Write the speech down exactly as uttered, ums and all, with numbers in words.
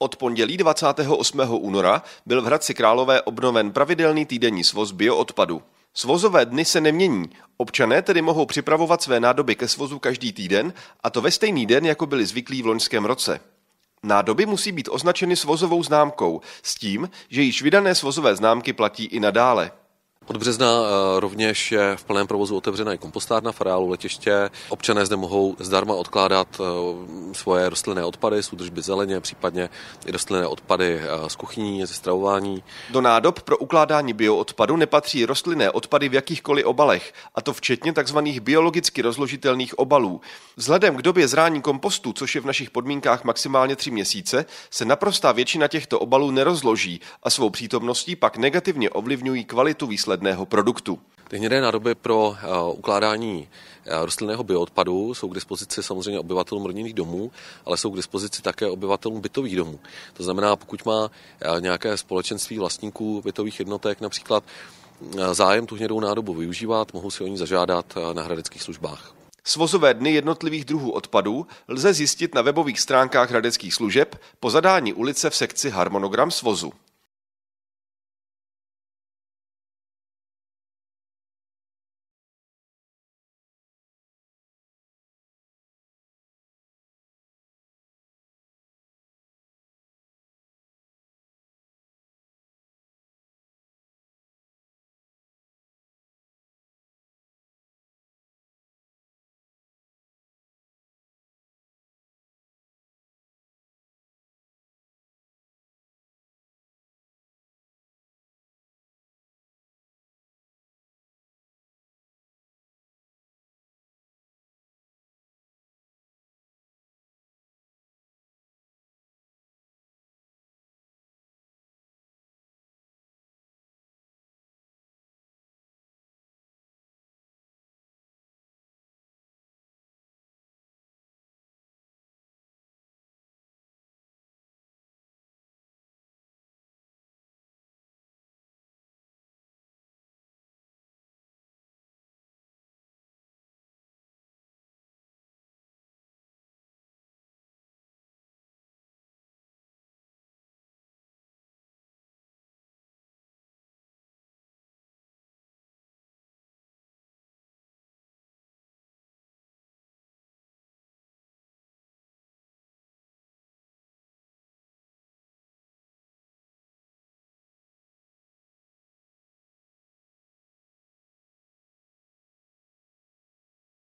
Od pondělí dvacátého osmého února byl v Hradci Králové obnoven pravidelný týdenní svoz bioodpadu. Svozové dny se nemění. Občané tedy mohou připravovat své nádoby ke svozu každý týden, a to ve stejný den, jako byli zvyklí v loňském roce. Nádoby musí být označeny svozovou známkou s tím, že již vydané svozové známky platí i nadále. Od března rovněž je v plném provozu otevřena i kompostárna v areálu letiště. Občané zde mohou zdarma odkládat svoje rostlinné odpady z údržby zeleně, případně i rostlinné odpady z kuchyní, ze stravování. Do nádob pro ukládání bioodpadu nepatří rostlinné odpady v jakýchkoliv obalech, a to včetně tzv. Biologicky rozložitelných obalů. Vzhledem k době zrání kompostu, což je v našich podmínkách maximálně tři měsíce, se naprostá většina těchto obalů nerozloží a svou přítomností pak negativně ovlivňují kvalitu výsledku produktu. Ty hnědé nádoby pro uh, ukládání uh, rostlinného bioodpadu jsou k dispozici samozřejmě obyvatelům rodinných domů, ale jsou k dispozici také obyvatelům bytových domů. To znamená, pokud má uh, nějaké společenství vlastníků bytových jednotek například uh, zájem tu hnědou nádobu využívat, mohou si o ní zažádat uh, na hradeckých službách. Svozové dny jednotlivých druhů odpadů lze zjistit na webových stránkách hradeckých služeb po zadání ulice v sekci Harmonogram svozu.